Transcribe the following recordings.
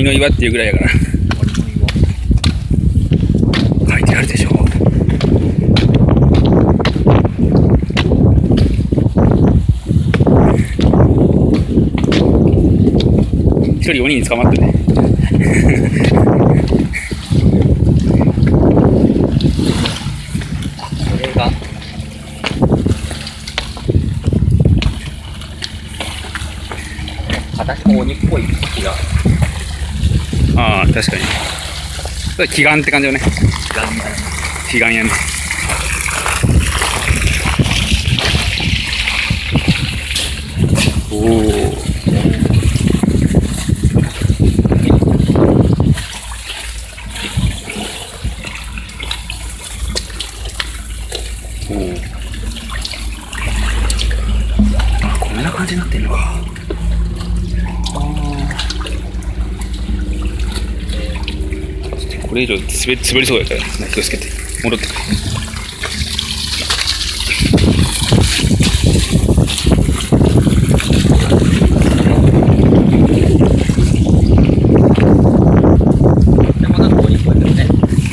の岩っていうぐらいやから書いてあるでしょ。一人鬼に捕まってね。 これが形も鬼っぽい気が。 ああ、確かに。それ奇岩って感じよね。奇岩やね。おお。あ、こんな感じになってんのか。これ以上滑りそうやから気をつけて戻ってくる。 でもなんか鬼っぽいけどね。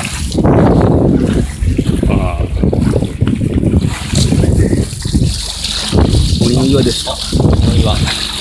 ああ、鬼の岩です。 鬼の岩。